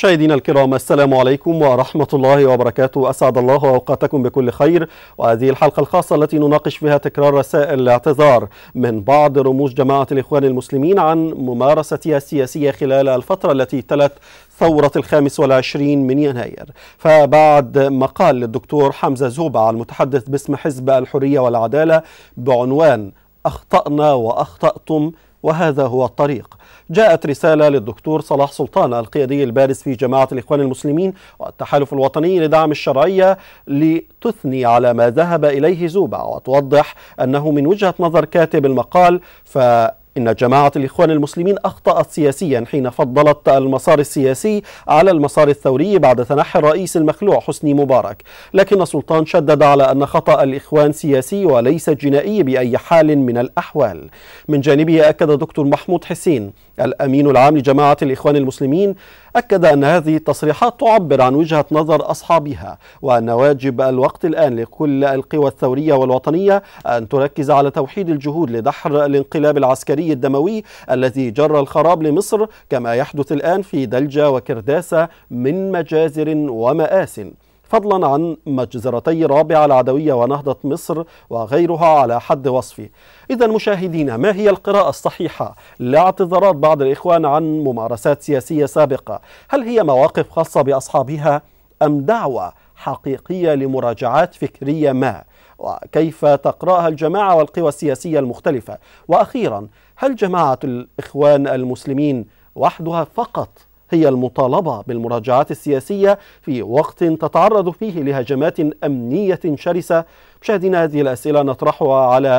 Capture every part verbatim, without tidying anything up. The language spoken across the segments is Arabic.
مشاهدينا الكرام، السلام عليكم ورحمة الله وبركاته. أسعد الله أوقاتكم بكل خير، وهذه الحلقة الخاصة التي نناقش فيها تكرار رسائل الاعتذار من بعض رموز جماعة الإخوان المسلمين عن ممارستها السياسية خلال الفترة التي تلت ثورة الخامس والعشرين من يناير. فبعد مقال للدكتور حمزة زوبع المتحدث باسم حزب الحرية والعدالة بعنوان أخطأنا وأخطأتم وهذا هو الطريق، جاءت رسالة للدكتور صلاح سلطان القيادي البارز في جماعة الإخوان المسلمين والتحالف الوطني لدعم الشرعية لتثني على ما ذهب إليه زوبع وتوضح أنه من وجهة نظر كاتب المقال فإن جماعة الإخوان المسلمين أخطأت سياسيا حين فضلت المسار السياسي على المسار الثوري بعد تنحي الرئيس المخلوع حسني مبارك. لكن سلطان شدد على أن خطأ الإخوان سياسي وليس جنائي بأي حال من الأحوال. من جانبه أكد دكتور محمود حسين الأمين العام لجماعة الإخوان المسلمين أكد أن هذه التصريحات تعبر عن وجهة نظر أصحابها، وأن واجب الوقت الآن لكل القوى الثورية والوطنية أن تركز على توحيد الجهود لدحر الانقلاب العسكري الدموي الذي جر الخراب لمصر كما يحدث الآن في دلجة وكرداسة من مجازر ومآس، فضلا عن مجزرتي رابعة العدوية ونهضة مصر وغيرها على حد وصفه. إذا مشاهدينا، ما هي القراءة الصحيحة لاعتذارات بعض الإخوان عن ممارسات سياسية سابقة؟ هل هي مواقف خاصة بأصحابها أم دعوة حقيقية لمراجعات فكرية ما؟ وكيف تقرأها الجماعة والقوى السياسية المختلفة؟ وأخيرا، هل جماعة الإخوان المسلمين وحدها فقط هي المطالبة بالمراجعات السياسية في وقت تتعرض فيه لهجمات أمنية شرسة؟ مشاهدينا، هذه الأسئلة نطرحها على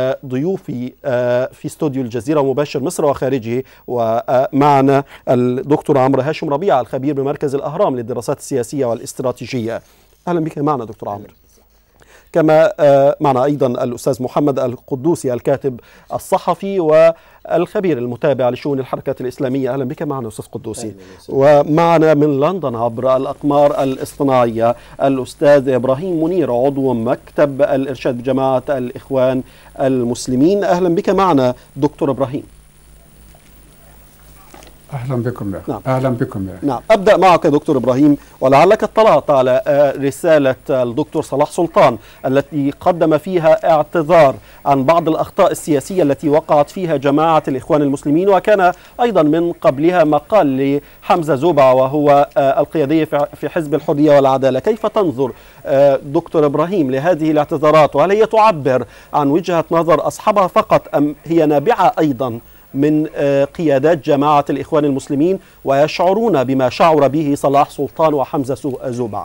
ضيوفي في استوديو الجزيرة مباشر مصر وخارجه، ومعنا الدكتور عمرو هاشم ربيع الخبير بمركز الأهرام للدراسات السياسية والاستراتيجية. أهلا بك معنا دكتور عمرو. كما معنا أيضا الأستاذ محمد القدوسي الكاتب الصحفي والخبير المتابع لشؤون الحركات الإسلامية. أهلا بك معنا أستاذ قدوسي. ومعنا من لندن عبر الأقمار الاصطناعية الأستاذ إبراهيم منير عضو مكتب الإرشاد بجماعة الإخوان المسلمين. أهلا بك معنا دكتور إبراهيم. أهلا بكم يا نعم. أهلا بكم يا نعم. أبدأ معك دكتور إبراهيم، ولعلك اطلعت على رسالة الدكتور صلاح سلطان التي قدم فيها اعتذار عن بعض الأخطاء السياسية التي وقعت فيها جماعة الإخوان المسلمين، وكان أيضا من قبلها مقال لحمزة زوبع وهو القيادي في حزب الحرية والعدالة. كيف تنظر دكتور إبراهيم لهذه الاعتذارات، وهل هي تعبر عن وجهة نظر أصحابها فقط أم هي نابعة أيضا من قيادات جماعة الإخوان المسلمين ويشعرون بما شعر به صلاح سلطان وحمزة زوبع؟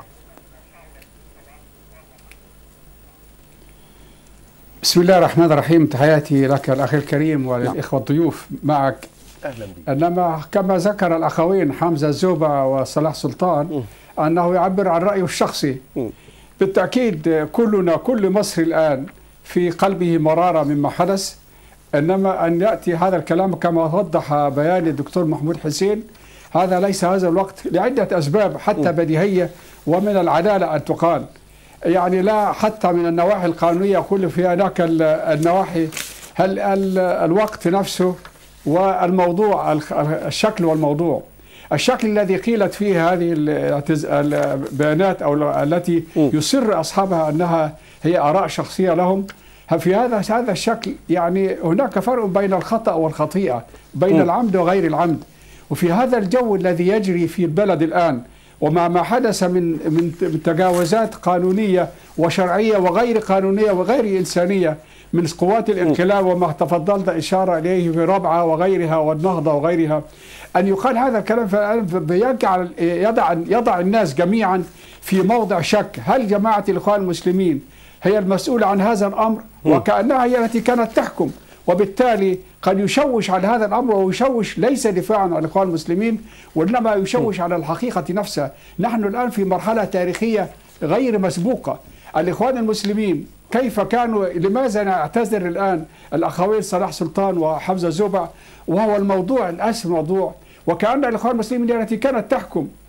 بسم الله الرحمن الرحيم. تحياتي لك الأخي الكريم وللإخوة الضيوف معك. أهلا بك. إنما كما ذكر الأخوين حمزة زوبع وصلاح سلطان م. أنه يعبر عن رأيه الشخصي. م. بالتأكيد كلنا كل مصري الآن في قلبه مرارة مما حدث، إنما أن يأتي هذا الكلام كما وضح بيان الدكتور محمود حسين، هذا ليس هذا الوقت لعدة أسباب حتى بديهية، ومن العدالة أن تقال، يعني لا حتى من النواحي القانونية كل في هناك النواحي، هل الوقت نفسه والموضوع، الشكل والموضوع. الشكل الذي قيلت فيه هذه البيانات أو التي يصر أصحابها أنها هي آراء شخصية لهم، في هذا هذا الشكل يعني هناك فرق بين الخطأ والخطيئة، بين م. العمد وغير العمد. وفي هذا الجو الذي يجري في البلد الآن، ومع ما حدث من من تجاوزات قانونية وشرعية وغير قانونية وغير إنسانية من قوات الانقلاب وما تفضلت إشارة إليه في رابعة وغيرها والنهضة وغيرها، أن يقال هذا الكلام فيجعل يضع يضع الناس جميعا في موضع شك. هل جماعة الإخوان المسلمين هي المسؤولة عن هذا الأمر؟ وكأنها هي التي كانت تحكم، وبالتالي قد يشوش على هذا الأمر، ويشوش ليس دفاعا عن الإخوان المسلمين وإنما يشوش على الحقيقة نفسها. نحن الآن في مرحلة تاريخية غير مسبوقة. الإخوان المسلمين كيف كانوا، لماذا نعتذر الآن الأخوين صلاح سلطان وحمزة زوبع وهو الموضوع الأسمى موضوع، وكأن الإخوان المسلمين التي كانت تحكم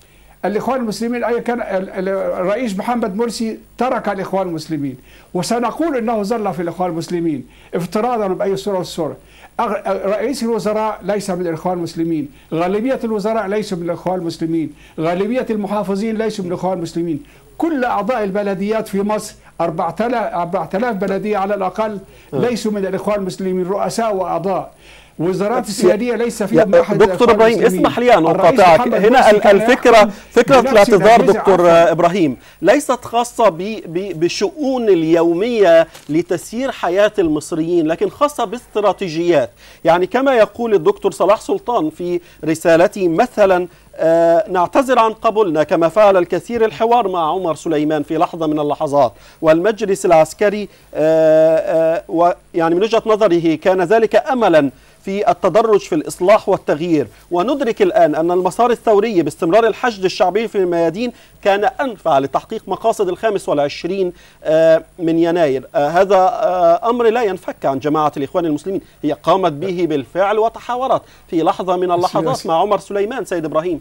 الإخوان المسلمين أي كان الرئيس محمد مرسي ترك الإخوان المسلمين، وسنقول أنه ظل في الإخوان المسلمين افتراضا بأي صورة والصورة. رئيس الوزراء ليس من الإخوان المسلمين، غالبية الوزراء ليسوا من الإخوان المسلمين، غالبية المحافظين ليسوا من الإخوان المسلمين، كل أعضاء البلديات في مصر أربعة آلاف بلدية على الأقل ليسوا من الإخوان المسلمين، رؤساء وأعضاء. وزارات السيادية ليس فيهم أحد. دكتور إبراهيم اسمح لي أن أقاطعك هنا. الفكرة فكرة الاعتذار دكتور إبراهيم ليست خاصة بالشؤون اليومية لتسيير حياة المصريين، لكن خاصة باستراتيجيات. يعني كما يقول الدكتور صلاح سلطان في رسالته مثلا آه نعتذر عن قبولنا كما فعل الكثير الحوار مع عمر سليمان في لحظة من اللحظات، والمجلس العسكري آه آه ويعني من وجهة نظره كان ذلك أملا في التدرج في الإصلاح والتغيير، وندرك الآن أن المسار الثوري باستمرار الحشد الشعبي في الميادين كان أنفع لتحقيق مقاصد الخامس والعشرين من يناير. هذا أمر لا ينفك عن جماعة الإخوان المسلمين، هي قامت به بالفعل وتحاورت في لحظة من اللحظات مع عمر سليمان. سيد إبراهيم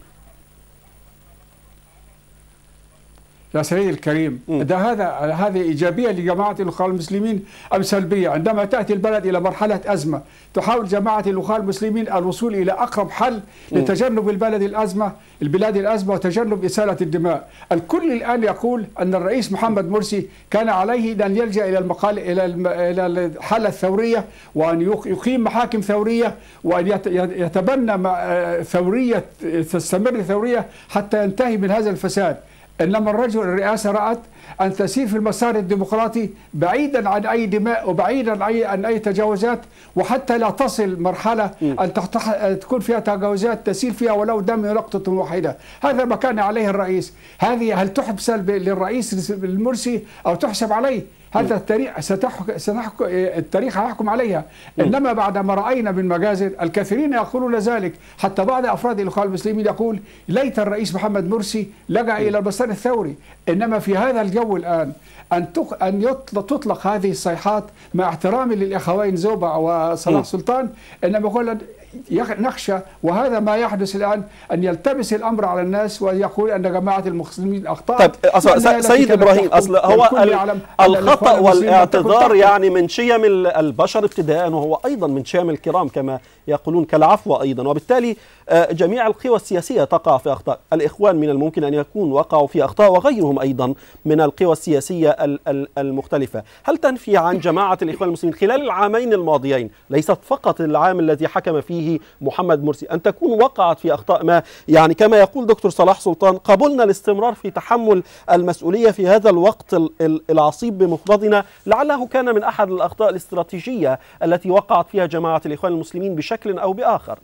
يا سيدي الكريم، ده هذا هذه إيجابية لجماعة الإخوان المسلمين أم سلبية؟ عندما تأتي البلد إلى مرحلة أزمة تحاول جماعة الإخوان المسلمين الوصول إلى أقرب حل لتجنب البلد الأزمة البلاد الأزمة وتجنب إسالة الدماء. الكل الآن يقول أن الرئيس محمد مرسي كان عليه أن يلجأ إلى المقال إلى إلى الحالة الثورية، وأن يقيم محاكم ثورية، وأن يتبنى ثورية تستمر ثورية حتى ينتهي من هذا الفساد. إنما الرجل الرئاسة رأت أن تسير في المسار الديمقراطي بعيدا عن أي دماء وبعيدا عن أي تجاوزات، وحتى لا تصل مرحلة أن تكون فيها تجاوزات تسيل فيها ولو دم نقطة واحدة. هذا ما كان عليه الرئيس. هذه هل تحسب للرئيس المرسي أو تحسب عليه؟ هذا التاريخ ستحكم التاريخ هيحكم عليها. انما بعد ما راينا من مجازر الكثيرين يقولون ذلك، حتى بعض افراد الاخوان المسلمين يقول ليت الرئيس محمد مرسي لجأ الى المسار الثوري. انما في هذا الجو الان ان ان تطلق هذه الصيحات مع احترامي للاخوين زوبع وصلاح سلطان، انما يقول نخشى وهذا ما يحدث الآن أن يلتبس الأمر على الناس ويقول أن جماعة المسلمين أخطأت. طيب سيد إبراهيم، أصل هو الخطأ والاعتذار يعني من شيم البشر ابتداء، وهو أيضا من شيم الكرام كما يقولون كالعفو أيضا، وبالتالي جميع القوى السياسية تقع في أخطاء. الإخوان من الممكن أن يكون وقعوا في أخطاء وغيرهم أيضا من القوى السياسية المختلفة. هل تنفي عن جماعة الإخوان المسلمين خلال العامين الماضيين، ليست فقط العام الذي حكم فيه محمد مرسي، أن تكون وقعت في أخطاء ما؟ يعني كما يقول دكتور صلاح سلطان قبلنا الاستمرار في تحمل المسؤولية في هذا الوقت العصيب بمفردنا، لعله كان من أحد الأخطاء الاستراتيجية التي وقعت فيها جماعة الإخوان المسلمين بشكل أو بآخر.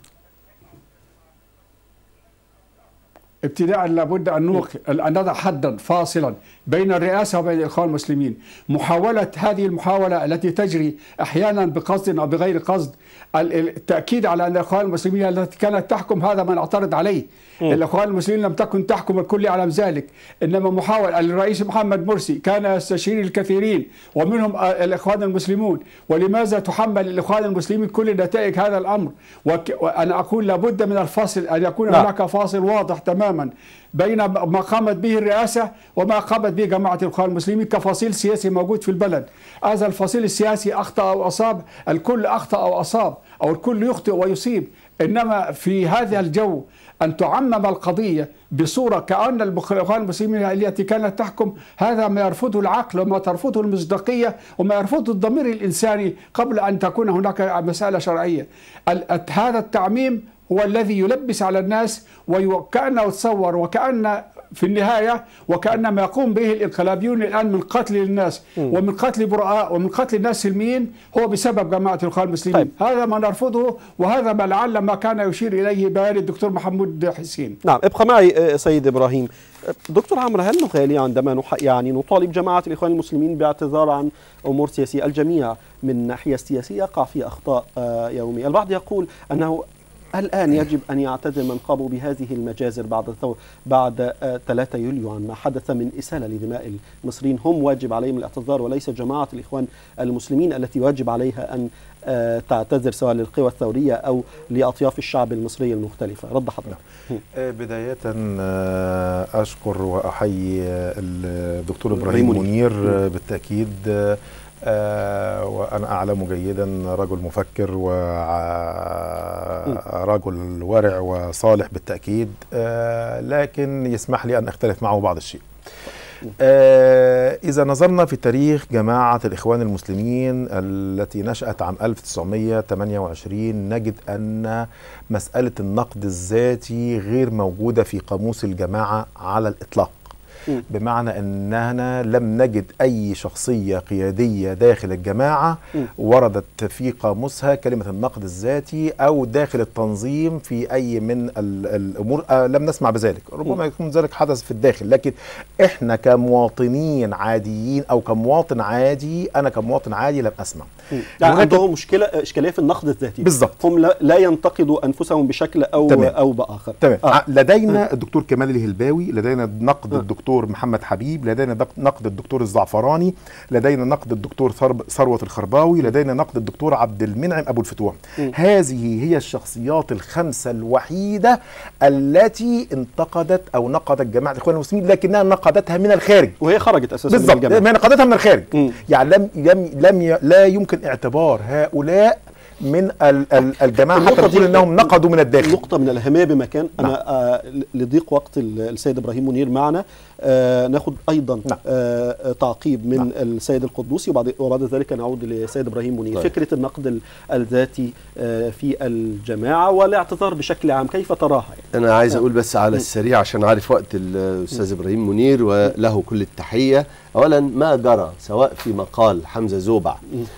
ابتداء لابد أن نوقف أن نضع حدا فاصلا بين الرئاسة وبين الإخوان المسلمين. محاولة هذه المحاولة التي تجري أحيانا بقصد أو بغير قصد التأكيد على أن الإخوان المسلمين التي كانت تحكم هذا ما نعترض عليه. م. الإخوان المسلمين لم تكن تحكم، الكل يعلم ذلك. إنما محاولة الرئيس محمد مرسي كان يستشير الكثيرين ومنهم الإخوان المسلمون، ولماذا تحمل الإخوان المسلمين كل نتائج هذا الأمر؟ وأنا أقول لابد من الفاصل، أن يكون لا. هناك فاصل واضح تماما بين ما قامت به الرئاسة وما قامت به جماعة الإخوان المسلمين كفصيل سياسي موجود في البلد. هذا الفصيل السياسي أخطأ أو أصاب، الكل أخطأ أو أصاب أو الكل يخطئ ويصيب. إنما في هذا الجو أن تعمم القضية بصورة كأن الإخوان المسلمين التي كانت تحكم، هذا ما يرفضه العقل وما ترفضه المصداقية وما يرفضه الضمير الإنساني قبل أن تكون هناك مسألة شرعية. هذا التعميم هو الذي يلبس على الناس وكأنه تصور وكأن في النهاية وكأن ما يقوم به الانقلابيون الآن من قتل الناس ومن قتل براء ومن قتل الناس سلميين هو بسبب جماعة الإخوان المسلمين. طيب. هذا ما نرفضه، وهذا ما لعل ما كان يشير إليه بيان الدكتور محمود حسين. نعم، ابقى معي سيد إبراهيم. دكتور عمرو، هل نغالي عندما يعني نطالب جماعة الإخوان المسلمين باعتذار عن أمور سياسية؟ الجميع من ناحية سياسية يقع في أخطاء يومية. البعض يقول أنه الآن يجب أن يعتذر من قاموا بهذه المجازر بعد بعد ثلاثة يوليو عن ما حدث من إسالة لدماء المصريين. هم واجب عليهم الاعتذار وليس جماعة الإخوان المسلمين التي واجب عليها أن تعتذر سواء للقوى الثورية أو لأطياف الشعب المصري المختلفة. رد حضرتك. بداية أشكر وأحيي الدكتور إبراهيم منير بالتأكيد، آه وأنا أعلم جيدا رجل مفكر ورجل ورع وصالح بالتأكيد، آه لكن يسمح لي أن أختلف معه بعض الشيء. آه إذا نظرنا في تاريخ جماعة الإخوان المسلمين التي نشأت عام ألف وتسعمائة وثمانية وعشرين نجد أن مسألة النقد الذاتي غير موجودة في قاموس الجماعة على الإطلاق، بمعنى أننا لم نجد أي شخصية قيادية داخل الجماعة وردت في قاموسها كلمة النقد الذاتي، أو داخل التنظيم في أي من الأمور آه لم نسمع بذلك. ربما يكون ذلك حدث في الداخل، لكن إحنا كمواطنين عاديين أو كمواطن عادي، أنا كمواطن عادي لم أسمع. يعني عندهم مشكلة إشكالية في النقد الذاتي بالضبط. هم لا ينتقدوا أنفسهم بشكل أو تمام. أو بآخر. تمام. آه. لدينا الدكتور كمال الهلباوي، لدينا نقد آه. الدكتور محمد حبيب، لدينا نقد الدكتور الزعفراني، لدينا نقد الدكتور ثروت الخرباوي، لدينا نقد الدكتور عبد المنعم أبو الفتوح. م. هذه هي الشخصيات الخمسة الوحيدة التي انتقدت أو نقدت جماعة الإخوان المسلمين، لكنها نقدتها من الخارج، وهي خرجت أساسا بالضبط، من الجماعة، نقدتها من الخارج. م. يعني لم لم لم ي... لا يمكن اعتبار هؤلاء من الجماعة حتى نقول انهم نقدوا من الداخل. نقطة من الأهمية بمكان. نعم. أنا آه لضيق وقت السيد إبراهيم منير معنا، آه ناخد أيضا نعم. آه تعقيب من نعم. السيد القدوسي، وبعد, وبعد ذلك نعود للسيد إبراهيم منير. طيب. فكرة النقد الذاتي آه في الجماعة والاعتذار بشكل عام كيف تراها؟ يعني؟ أنا عايز أقول بس على السريع عشان عارف وقت الأستاذ إبراهيم منير وله كل التحية. أولا ما جرى سواء في مقال حمزة زوبع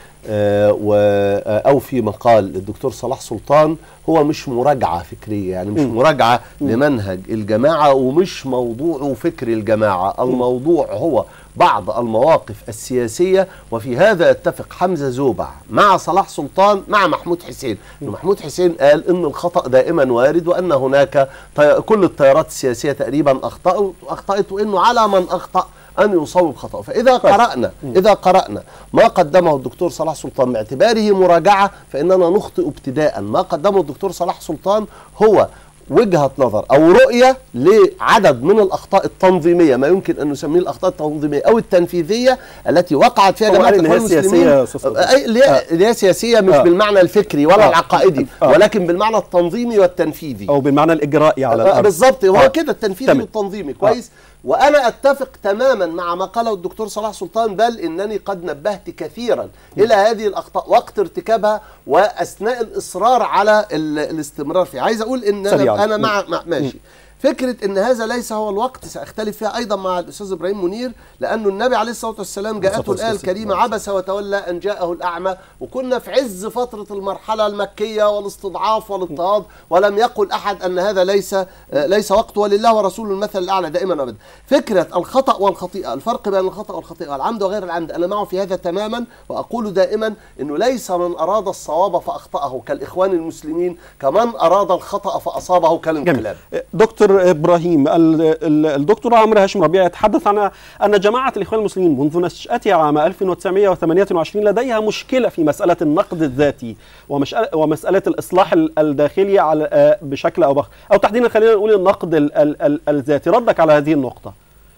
آه أو في مقال الدكتور صلاح سلطان هو مش مراجعة فكرية، يعني مش مراجعة لمنهج الجماعة ومش موضوع فكر الجماعة. الموضوع هو بعض المواقف السياسية، وفي هذا اتفق حمزة زوبع مع صلاح سلطان مع محمود حسين. محمود حسين قال إن الخطأ دائما وارد، وأن هناك كل التيارات السياسية تقريبا أخطأت أخطأت وإنه على من أخطأ أن يصوب خطأ. فإذا قرأنا إذا قرأنا ما قدمه الدكتور صلاح سلطان باعتباره مراجعة، فإننا نخطئ ابتداء. ما قدمه الدكتور صلاح سلطان هو وجهة نظر أو رؤية لعدد من الأخطاء التنظيمية، ما يمكن أن نسميه الأخطاء التنظيمية أو التنفيذية التي وقعت فيها جماعة الإخوان المسلمين. اللي هي سياسية مش آه. بالمعنى الفكري ولا آه. العقائدي آه. ولكن بالمعنى التنظيمي والتنفيذي، أو بالمعنى الإجرائي على الأرض. بالضبط، هو آه. كده التنفيذي والتنظيمي. كويس. آه. وأنا أتفق تماما مع ما قاله الدكتور صلاح سلطان، بل إنني قد نبهت كثيرا إلى هذه الأخطاء وقت ارتكابها وأثناء الإصرار على الاستمرار فيها. عايز أقول إن أنا, أنا مع, مع ماشي فكرة إن هذا ليس هو الوقت سأختلف فيها أيضا مع الأستاذ إبراهيم منير، لأنه النبي عليه الصلاة والسلام جاءته الآية الكريمة عبس وتولى أن جاءه الأعمى، وكنا في عز فترة المرحلة المكية والاستضعاف والاضطهاد، ولم يقل أحد أن هذا ليس ليس وقت، ولله ورسوله المثل الأعلى دائما أبدا. فكرة الخطأ والخطيئة، الفرق بين الخطأ والخطيئة والعمد وغير العمد، أنا معه في هذا تماما، وأقول دائما أنه ليس من أراد الصواب فأخطأه كالإخوان المسلمين كمن أراد الخطأ فأصابه كالانقلاب. دكتور إبراهيم، الدكتور عمرو هاشم ربيع يتحدث عن أن جماعة الإخوان المسلمين منذ نشأتها عام ألف وتسعمائة وثمانية وعشرين لديها مشكلة في مسألة النقد الذاتي ومسألة الإصلاح الداخلي على بشكل أو بآخر، أو تحديدا خلينا نقول النقد الذاتي. ردك على هذه النقطة؟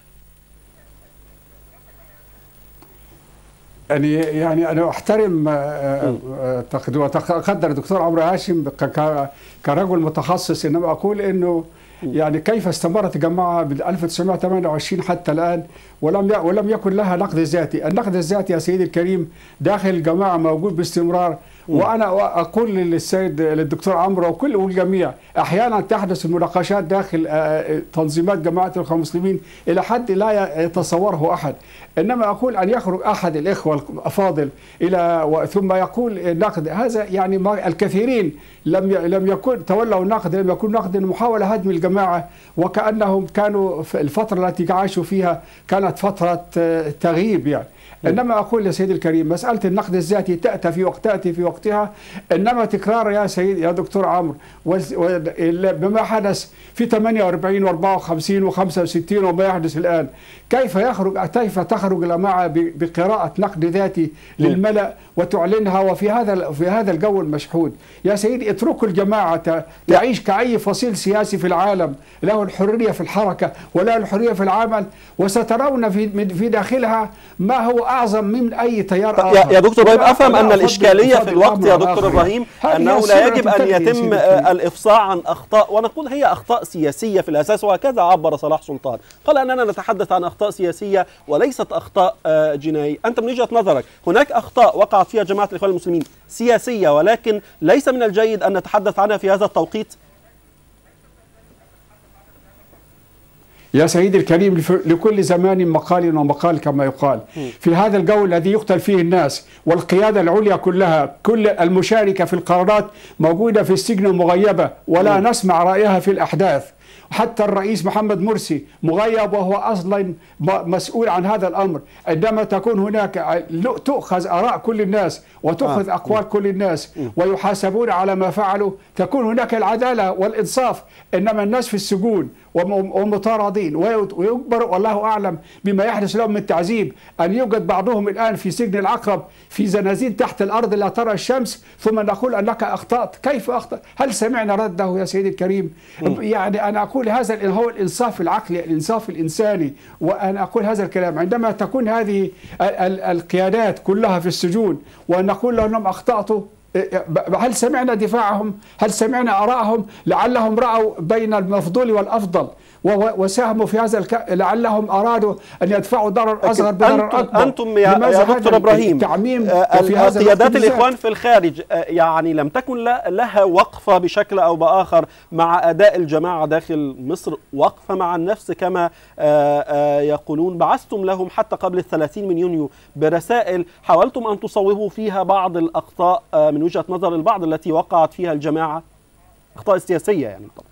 يعني يعني انا احترم وأقدر الدكتور عمرو هاشم كرجل متخصص، انما اقول انه يعني كيف استمرت الجماعه من ألف وتسعمائة وثمانية وعشرين حتى الان ولم ولم يكن لها نقد ذاتي. النقد الذاتي يا سيدي الكريم داخل الجماعه موجود باستمرار. وانا اقول للسيد للدكتور عمرو وكل والجميع، احيانا تحدث المناقشات داخل تنظيمات جماعه الاخوان المسلمين الى حد لا يتصوره احد، انما اقول ان يخرج احد الاخوه الافاضل الى ثم يقول النقد هذا، يعني الكثيرين لم لم يكن تولوا النقد، لم يكن نقد محاوله هدم الجماعه، وكانهم كانوا في الفتره التي عاشوا فيها كانت فتره تغييب يعني. انما اقول يا سيدي الكريم مساله النقد الذاتي تاتي في وقت تاتي في وقت وقتها، إنما تكرار يا سيد يا دكتور عمرو بما حدث في ثمانية وأربعين وأربعة وخمسين وخمسة وستين وما يحدث الآن، كيف يخرج كيف تخرج الجماعة بقراءة نقد ذاتي للملأ وتعلنها وفي هذا في هذا الجو المشحون؟ يا سيدي اتركوا الجماعة تعيش كأي فصيل سياسي في العالم، له الحرية في الحركة وله الحرية في العمل، وسترون في في داخلها ما هو أعظم من أي تيار آخر. يا دكتور إبراهيم، أفهم أن الإشكالية في الوقت يا دكتور إبراهيم أنه لا يجب أن يتم الإفصاح عن أخطاء، ونقول هي أخطاء سياسية في الأساس، وهكذا عبر صلاح سلطان، قال أننا نتحدث عن أخطاء سياسية وليست أخطاء جنائية. أنت من وجهة نظرك هناك أخطاء وقعت فيها جماعة الإخوان المسلمين سياسية، ولكن ليس من الجيد أن نتحدث عنها في هذا التوقيت؟ يا سيدي الكريم، لكل زمان مقال ومقال كما يقال. في هذا الجو الذي يقتل فيه الناس والقيادة العليا كلها، كل المشاركة في القرارات موجودة في السجن مغيبة ولا نسمع رأيها في الأحداث. حتى الرئيس محمد مرسي مغيب وهو أصلا مسؤول عن هذا الأمر. عندما تكون هناك تؤخذ آراء كل الناس وتؤخذ آه. أقوال كل الناس ويحاسبون على ما فعلوا، تكون هناك العدالة والإنصاف. إنما الناس في السجون ومطاردين ويجبر والله أعلم بما يحدث لهم من تعذيب، أن يوجد بعضهم الآن في سجن العقرب في زنازين تحت الأرض لا ترى الشمس، ثم نقول أنك أخطأت. كيف أخطأ؟ هل سمعنا رده يا سيدي الكريم؟ م. يعني أنا أقول هذا هو الإنصاف العقلي، الإنصاف الإنساني، وأنا أقول هذا الكلام عندما تكون هذه القيادات كلها في السجون ونقول لهم أخطأتوا. هل سمعنا دفاعهم؟ هل سمعنا آرائهم؟ لعلهم رأوا بين المفضول والأفضل وساهموا في هذا الك... لعلهم أرادوا أن يدفعوا ضرر أصغر بضرر أكبر. أنتم يا, يا دكتور إبراهيم، قيادات الإخوان في الخارج يعني لم تكن لها وقفة بشكل أو بآخر مع أداء الجماعة داخل مصر، وقفة مع النفس كما يقولون. بعثتم لهم حتى قبل الثلاثين من يونيو برسائل حاولتم أن تصوبوا فيها بعض الأخطاء من وجهة نظر البعض التي وقعت فيها الجماعة، أخطاء سياسية يعني. طبعا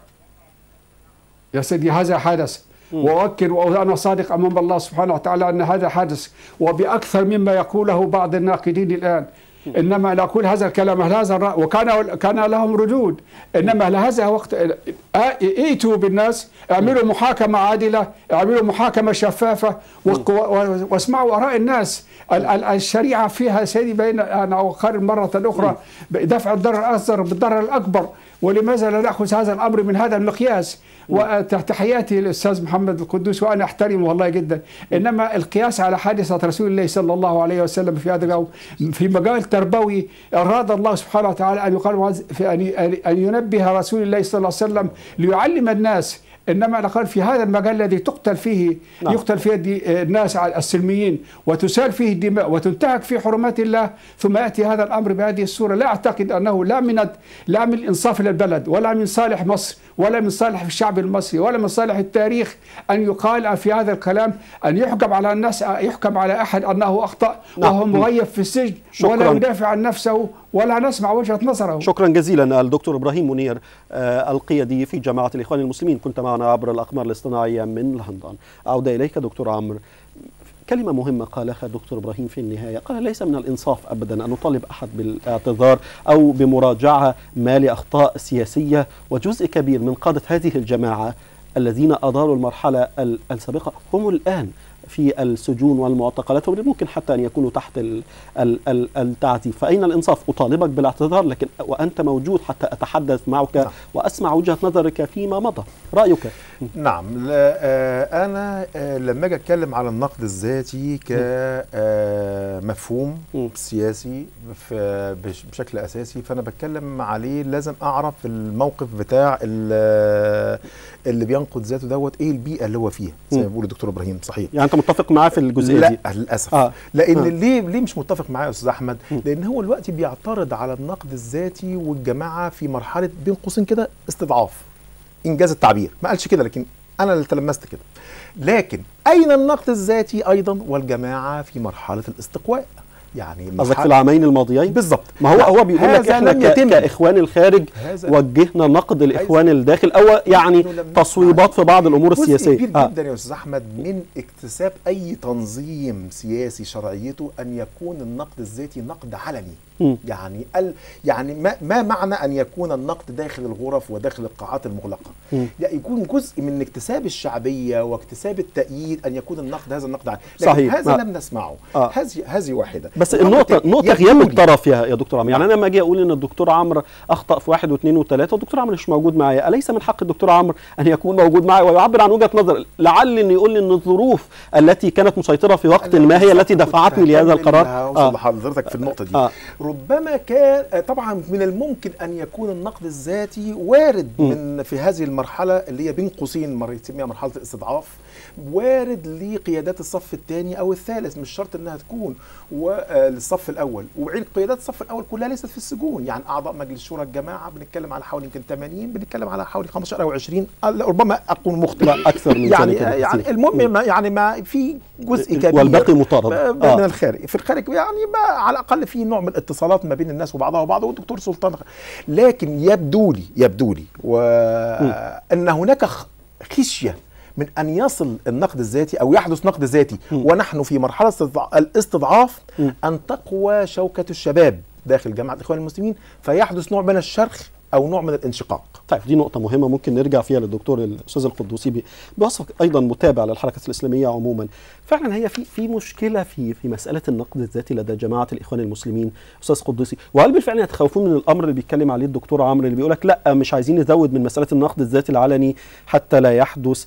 يا سيدي هذا حدث، وأؤكد وأنا صادق أمام الله سبحانه وتعالى أن هذا حدث وبأكثر مما يقوله بعض الناقدين الآن. إنما نقول هذا الكلام هذا الرأي وكان كان لهم ردود، إنما لهذا وقت ائتوا بالناس، اعملوا محاكمة عادلة، اعملوا محاكمة شفافة، واسمعوا آراء الناس. الشريعة فيها سيدي بين أنا أقرر مرة أخرى دفع الضرر الأصغر بالضرر الأكبر، ولماذا لا نأخذ هذا الأمر من هذا المقياس؟ وتحياتي للأستاذ محمد القدوس وأنا أحترمه والله جدا، إنما القياس على حادثة رسول الله صلى الله عليه وسلم في هذا اليوم في مجال تربوي أراد الله سبحانه وتعالى أن يقال في أن ينبه رسول الله صلى الله عليه وسلم ليعلم الناس. إنما نقول في هذا المجال الذي تقتل فيه نعم. يقتل فيه الناس السلميين وتسال فيه الدماء وتنتهك فيه حرمات الله، ثم يأتي هذا الأمر بهذه الصورة. لا أعتقد أنه لا من لا من الإنصاف للبلد ولا من صالح مصر ولا من صالح الشعب المصري ولا من صالح التاريخ أن يقال في هذا الكلام أن يحكم على الناس يحكم على أحد أنه أخطأ نعم. وهو مغيب في السجن شكراً. ولا يدافع عن نفسه ولا نسمع وجهة نظره. شكرا جزيلا الدكتور إبراهيم منير آه القيادي في جماعة الإخوان المسلمين، كنت معنا عبر الأقمار الاصطناعية من لندن. أعود إليك دكتور عمرو، كلمة مهمة قالها دكتور إبراهيم في النهاية، قال ليس من الإنصاف أبدا أن نطالب أحد بالاعتذار أو بمراجعة ما لأخطاء سياسية، وجزء كبير من قادة هذه الجماعة الذين أداروا المرحلة السابقة هم الآن في السجون والمعتقلات، وممكن حتى أن يكونوا تحت التعذيب. فأين الإنصاف؟ أطالبك بالاعتذار لكن وأنت موجود حتى أتحدث معك نعم. وأسمع وجهة نظرك فيما مضى. رأيك؟ نعم. أنا لما أجي أتكلم على النقد الذاتي كمفهوم سياسي بشكل أساسي، فأنا بتكلم عليه لازم أعرف الموقف بتاع اللي بينقد ذاته دوت إيه البيئة اللي هو فيها زي ما بيقول الدكتور إبراهيم. صحيح، يعني انت متفق معاه في الجزئيه لا دي؟ لا للاسف آه. لان آه. ليه ليه مش متفق معاه يا استاذ احمد؟ م. لان هو دلوقتي بيعترض على النقد الذاتي والجماعه في مرحله بين قوسين كده استضعاف، انجاز التعبير، ما قالش كده لكن انا اللي تلمست كده. لكن اين النقد الذاتي ايضا والجماعه في مرحله الاستقواء؟ يعني قصدك في العامين الماضيين بالظبط. ما هو هو بيقول لك احنا كاخوان الخارج وجهنا نقد الاخوان الداخل او يعني تصويبات في بعض الامور السياسيه. كبير آه. جدا يا استاذ احمد من اكتساب اي تنظيم سياسي شرعيته ان يكون النقد الذاتي نقد علني. م. يعني ال يعني ما, ما معنى ان يكون النقد داخل الغرف وداخل القاعات المغلقه؟ يعني يكون جزء من اكتساب الشعبيه واكتساب التأييد ان يكون النقد هذا النقد عام. صحيح. هذا لم نسمعه. آه. هذه هذه واحده. بس النقطه نقطه غياب الطرف يا يا دكتور عمرو، يعني انا لما اجي اقول ان الدكتور عمرو اخطا في واحد واثنين وثلاثه والدكتور عمرو مش موجود معايا، اليس من حق الدكتور عمرو ان يكون موجود معي ويعبر عن وجهه نظر، لعل ان يقول لي ان الظروف التي كانت مسيطره في وقت ما هي التي دفعتني لهذا القرار. اوصل لحضرتك في النقطه دي. آه. ربما كان طبعا من الممكن ان يكون النقد الذاتي وارد م. من في هذه المرحله اللي هي بين قوسين مرتين مرحله الاستضعاف، وارد لقيادات الصف الثاني او الثالث، مش شرط انها تكون والصف الاول، وعين قيادات الصف الاول كلها ليست في السجون، يعني اعضاء مجلس شورى الجماعه بنتكلم على حوالي يمكن ثمانين، بنتكلم على حوالي خمسة عشر او عشرين، ربما اكون مخطئ اكثر من يعني يعني المهم ما يعني ما في جزء كبير والباقي مطارد من آه. الخارج، في الخارج يعني ما على الاقل في نوع من الاتصالات ما بين الناس وبعضها وبعض، والدكتور سلطان، لكن يبدو لي يبدو لي وان هناك خشيه من أن يصل النقد الذاتي أو يحدث نقد ذاتي م. ونحن في مرحلة الاستضعاف م. أن تقوى شوكة الشباب داخل جماعة الإخوان المسلمين، فيحدث نوع من الشرخ أو نوع من الانشقاق. طيب دي نقطة مهمة ممكن نرجع فيها للدكتور الأستاذ القدوسي بوصفك أيضا متابع للحركة الإسلامية عموما. فعلا هي في في مشكلة في في مسألة النقد الذاتي لدى جماعة الإخوان المسلمين أستاذ قدوسي، وهل بالفعل يتخوفون من الأمر اللي بيتكلم عليه الدكتور عمرو اللي بيقول لك لا مش عايزين نزود من مسألة النقد الذاتي العلني حتى لا يحدث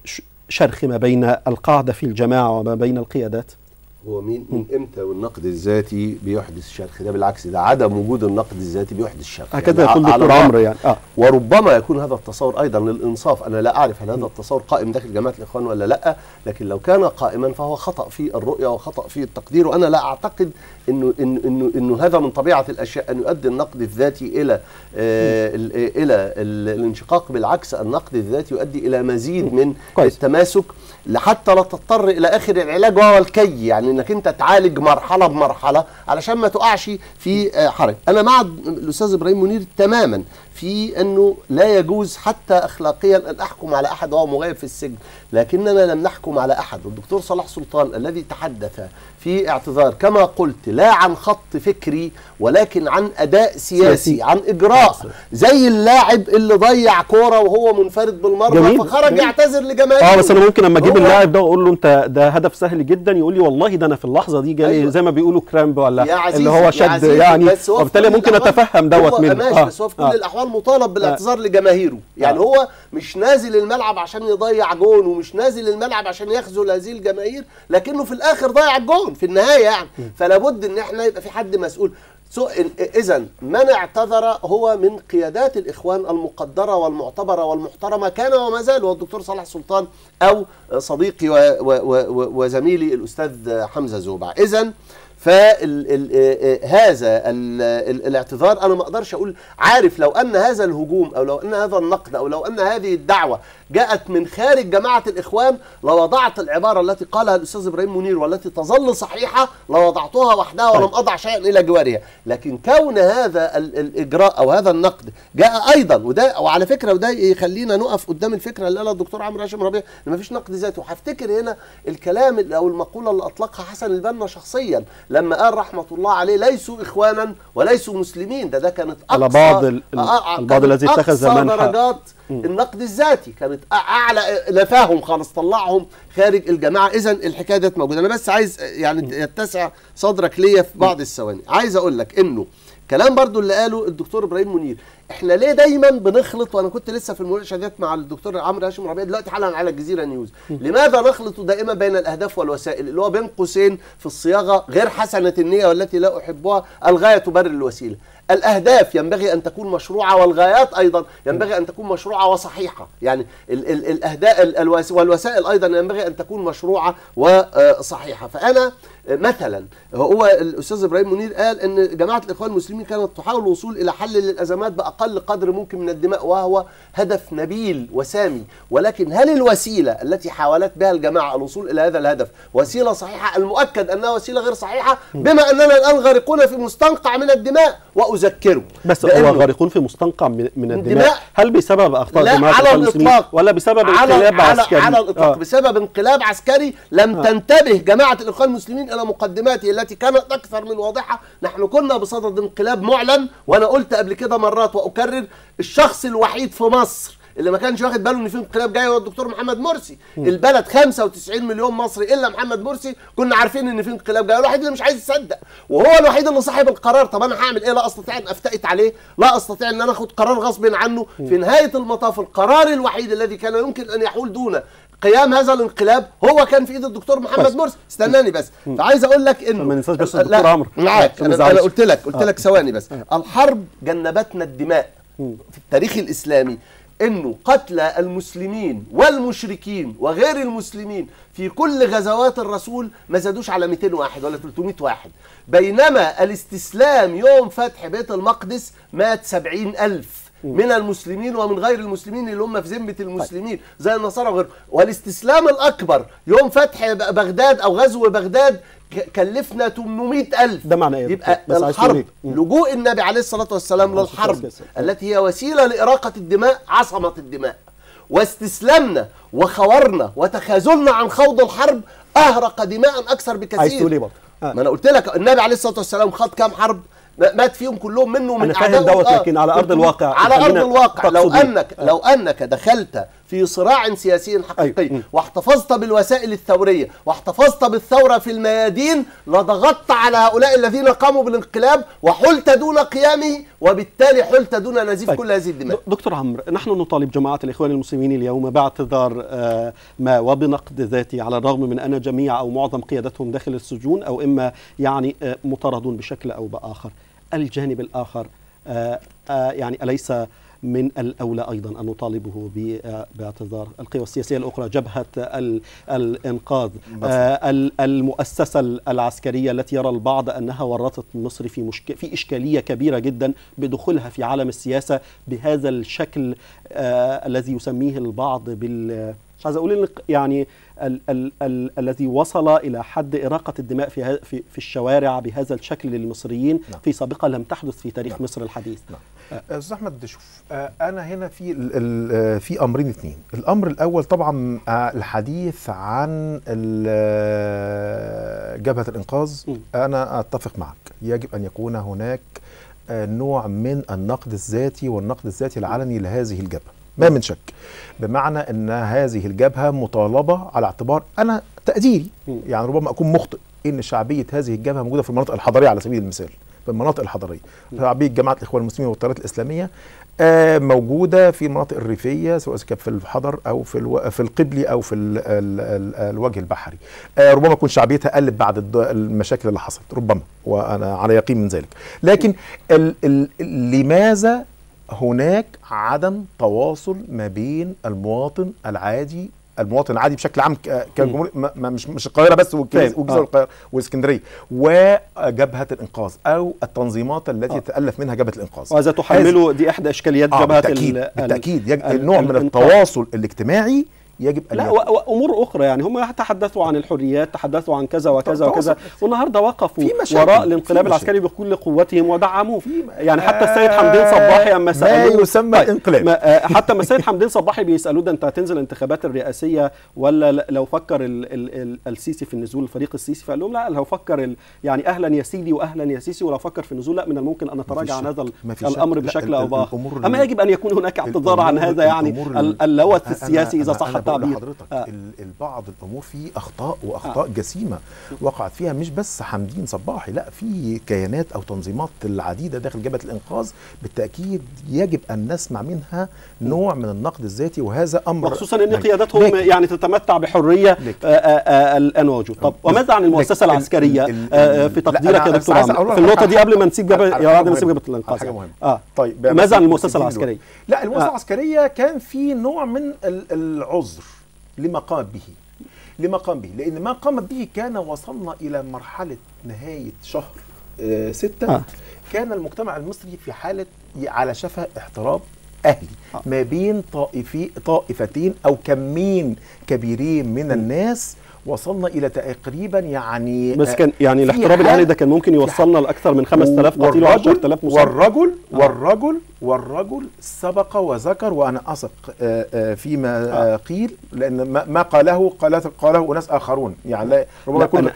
شرخ ما بين القاعدة في الجماعة وما بين القيادات؟ هو مين من امتى والنقد الذاتي بيحدث شرخ؟ ده بالعكس، ده عدم وجود النقد الذاتي بيحدث شرخ. هكذا يقول دكتور عمرو يعني. اه وربما يكون هذا التصور ايضا للانصاف، انا لا اعرف هل هذا التصور قائم داخل جماعه الاخوان ولا لا، لكن لو كان قائما فهو خطا في الرؤيه وخطا في التقدير، وانا لا اعتقد انه انه انه, إنه هذا من طبيعه الاشياء ان يؤدي النقد الذاتي الى آه الى الانشقاق. بالعكس، النقد الذاتي يؤدي الى مزيد من كويس. التماسك، حتى لا تضطر الى اخر العلاج وهو الكي، يعني انك انت تعالج مرحله بمرحله علشان ما تقعش في حرج. انا مع الاستاذ ابراهيم منير تماما في انه لا يجوز حتى اخلاقيا ان احكم على احد وهو مغيب في السجن، لكننا لم نحكم على احد. والدكتور صلاح سلطان الذي تحدث في اعتذار كما قلت لا عن خط فكري ولكن عن اداء سياسي, سياسي. عن اجراء، زي اللاعب اللي ضيع كوره وهو منفرد بالمرمى فخرج يعتذر لجماهيره. اه بس انا ممكن لما اجيب اللاعب ده واقول له انت ده هدف سهل جدا، يقول لي والله ده انا في اللحظه دي جالي أيوة. زي ما بيقولوا كرامب ولا اللي هو شد يعني، وبالتالي ممكن اتفهم دوت منه. ماشي آه. بس هو في كل آه. الاحوال مطالب بالاعتذار آه. لجماهيره، يعني آه. هو مش نازل الملعب عشان يضيع جون ومش نازل الملعب عشان يخذل هذه الجماهير، لكنه في الاخر ضيع الجون في النهايه يعني. فلا بد ان احنا يبقى في حد مسؤول. إذن من اعتذر هو من قيادات الإخوان المقدرة والمعتبرة والمحترمة كان وما زال، والدكتور صلاح سلطان أو صديقي وزميلي الأستاذ حمزة زوبع. إذن فهذا الاعتذار انا ما اقدرش اقول، عارف لو ان هذا الهجوم او لو ان هذا النقد او لو ان هذه الدعوه جاءت من خارج جماعه الاخوان لوضعت العباره التي قالها الاستاذ ابراهيم منير والتي تظل صحيحه لوضعتها وحدها ولم اضع شيئا الى جوارها. لكن كون هذا الاجراء او هذا النقد جاء ايضا، وده وعلى فكره وده يخلينا نقف قدام الفكره اللي قالها الدكتور عمرو هاشم ربيع ان ما فيش نقد ذاتي. وهفتكر هنا الكلام او المقوله اللي اطلقها حسن البنا شخصيا لما قال رحمة الله عليه ليسوا إخوانا وليسوا مسلمين. ده ده كانت أقصى بعض البعض الذي اتخذ زمان درجات النقد الذاتي، كانت أعلى نفاهم خالص، طلعهم خارج الجماعة. إذن الحكاية دي موجودة. أنا بس عايز يعني يتسع صدرك ليا في بعض الثواني. عايز أقول لك إنه كلام برضو اللي قاله الدكتور ابراهيم منير، احنا ليه دايما بنخلط، وانا كنت لسه في المناقشه ديت مع الدكتور عمرو هاشم ربيع دلوقتي حالا على الجزيره نيوز، لماذا نخلط دائما بين الاهداف والوسائل، اللي هو بين قوسين في الصياغه غير حسنه النيه والتي لا احبها، الغايه تبرر الوسيله. الاهداف ينبغي ان تكون مشروعه والغايات ايضا ينبغي ان تكون مشروعه وصحيحه، يعني الاهداف والوسائل ايضا ينبغي ان تكون مشروعه وصحيحه. فانا مثلا هو الاستاذ ابراهيم منير قال ان جماعه الاخوان المسلمين كانت تحاول الوصول الى حل للازمات باقل قدر ممكن من الدماء، وهو هدف نبيل وسامي، ولكن هل الوسيله التي حاولت بها الجماعه الوصول الى هذا الهدف وسيله صحيحه؟ المؤكد انها وسيله غير صحيحه، بما اننا الان غارقون في مستنقع من الدماء. واذكره بس هو غارقون في مستنقع من, من الدماء، هل بسبب اخطاء جماعه على الاطلاق ولا بسبب انقلاب على عسكري؟ على الاطلاق آه. بسبب انقلاب عسكري لم آه. تنتبه جماعه الاخوان المسلمين إلى مقدماته التي كانت أكثر من واضحة. نحن كنا بصدد انقلاب معلن، وأنا قلت قبل كده مرات وأكرر، الشخص الوحيد في مصر اللي ما كانش واخد باله ان في انقلاب جاي هو الدكتور محمد مرسي. م. البلد خمسة وتسعين مليون مصري الا محمد مرسي كنا عارفين ان في انقلاب جاي، الوحيد اللي مش عايز يصدق، وهو الوحيد اللي صاحب القرار. طب انا هعمل ايه؟ لا استطيع ان افتئت عليه، لا استطيع ان انا اخد قرار غصب عنه. م. في نهايه المطاف القرار الوحيد الذي كان يمكن ان يحول دون قيام هذا الانقلاب هو كان في ايد الدكتور محمد بس. مرسي. استناني بس، م. فعايز اقول لك انه ما ننساش بس الدكتور عمرو معاك، انا, أنا قلت لك قلت لك ثواني بس. آه. الحرب جنبتنا الدماء. م. في التاريخ الاسلامي انه قتل المسلمين والمشركين وغير المسلمين في كل غزوات الرسول ما زادوش على مئتين واحد ولا ثلاثمئة واحد، بينما الاستسلام يوم فتح بيت المقدس مات سبعين ألف من المسلمين ومن غير المسلمين اللي هم في ذمة المسلمين زي النصارى وغيرهم. والاستسلام الأكبر يوم فتح بغداد أو غزو بغداد كلفنا ثمانمئة ألف. ده معنى ايه؟ يبقى الحرب، لجوء النبي عليه الصلاة والسلام للحرب التي هي وسيلة لإراقة الدماء عصمت الدماء، واستسلامنا وخورنا وتخاذلنا عن خوض الحرب أهرق دماء أكثر بكثير. عايز تقول ايه برضه؟ ما أنا قلت لك النبي عليه الصلاة والسلام خاض كام حرب؟ مات فيهم كلهم منه من أعداء. أنا فاهم دوت، لكن على أرض الواقع، على أرض الواقع لو أنك لو أنك دخلت في صراع سياسي حقيقي، أيوة. واحتفظت بالوسائل الثورية واحتفظت بالثورة في الميادين، لضغطت على هؤلاء الذين قاموا بالانقلاب وحلت دون قيامه، وبالتالي حلت دون نزيف طيب. كل هذه الدماء. دكتور عمرو، نحن نطالب جماعة الإخوان المسلمين اليوم باعتذار آه ما وبنقد ذاتي، على الرغم من أن جميع أو معظم قيادتهم داخل السجون أو إما يعني آه مطاردون بشكل أو بآخر. الجانب الآخر آه آه يعني أليس من الأولى أيضا أن نطالبه باعتذار القوى السياسية الأخرى، جبهة الإنقاذ، آه المؤسسة العسكرية التي يرى البعض أنها ورطت مصر في مشك... في إشكالية كبيرة جدا بدخولها في عالم السياسة بهذا الشكل آه الذي يسميه البعض بال مش عايز أقول يعني ال ال ال الذي وصل إلى حد إراقة الدماء في في في الشوارع بهذا الشكل للمصريين. نعم. في سابقة لم تحدث في تاريخ نعم. مصر الحديث. نعم. أستاذ أحمد، شوف أنا هنا في ال ال في أمرين اثنين. الأمر الأول طبعا الحديث عن جبهة الإنقاذ. م. أنا أتفق معك، يجب أن يكون هناك نوع من النقد الذاتي والنقد الذاتي العلني لهذه الجبهة، ما من شك، بمعنى ان هذه الجبهة مطالبة على اعتبار انا تقديري يعني ربما اكون مخطئ ان شعبية هذه الجبهة موجودة في المناطق الحضرية على سبيل المثال، في المناطق الحضرية شعبية جماعة الإخوان المسلمين والتيارات الإسلامية آه موجودة في المناطق الريفية، سواء كان في الحضر او في الو... في القبلي او في ال... ال... ال... الوجه البحري. آه ربما تكون شعبيتها قلت بعد الد... المشاكل اللي حصلت، ربما، وانا على يقين من ذلك. لكن ال... ال... لماذا هناك عدم تواصل ما بين المواطن العادي، المواطن العادي بشكل عام كجمهور، مش مش القاهره بس والجيزه والقاهره والاسكندريه، وجبهه الانقاذ او التنظيمات التي تتالف منها جبهه الانقاذ. وهذا تحمله دي احدى اشكاليات آه جبهه بالتاكيد بالتاكيد نوع من التواصل الاجتماعي يجب ان لا وامور اخرى. يعني هم تحدثوا عن الحريات، تحدثوا عن كذا وكذا وكذا، والنهارده وقفوا وراء الانقلاب العسكري بكل قوتهم ودعموه. يعني حتى السيد حمدين صباحي اما سالوه ما يسمى انقلاب، حتى ما السيد حمدين صباحي بيسالوه ده انت هتنزل الانتخابات الرئاسيه ولا لو فكر ال ال ال السيسي في النزول، الفريق السيسي، فقال لهم لا لو فكر يعني اهلا يا سيدي واهلا يا سيسي، ولو فكر في النزول لا من الممكن ان نتراجع عن هذا الامر بشكل او باخر. اما يجب ان يكون هناك اعتذار عن هذا، يعني اللوث السياسي اذا صح التعبير. آه. البعض الامور فيه اخطاء واخطاء آه. جسيمه وقعت فيها مش بس حمدين صباحي، لا في كيانات او تنظيمات العديده داخل جبهه الانقاذ بالتاكيد يجب ان نسمع منها نوع من النقد الذاتي، وهذا امر خصوصا ان قيادتهم يعني تتمتع بحريه الان وجود. طب وماذا عن المؤسسه العسكريه في تقديرك يا دكتور عمرو في النقطه دي قبل ما نسيب جبهه يا بعد نسيب جبهه الانقاذ؟ اه طيب ماذا عن المؤسسه العسكريه؟ لا المؤسسه العسكريه كان في نوع من العذر لما قام به لما قام به لأن ما قام به كان وصلنا إلى مرحلة نهاية شهر آه ستة. آه. كان المجتمع المصري في حالة على شفا احتراب أهلي آه. ما بين طائفي طائفتين أو كمين كبيرين من م. الناس وصلنا الى تقريبا يعني بس كان يعني الاحتراب حال- الاهلي ده كان ممكن يوصلنا لاكثر من خمسة آلاف قتيل والرجل و10,000 مصاب. والرجل والرجل والرجل سبق وذكر، وانا اثق آه، آه، فيما آه، قيل، لان ما ما قاله قاله قاله اناس اخرون، يعني لا ربما لا، يكون أنا-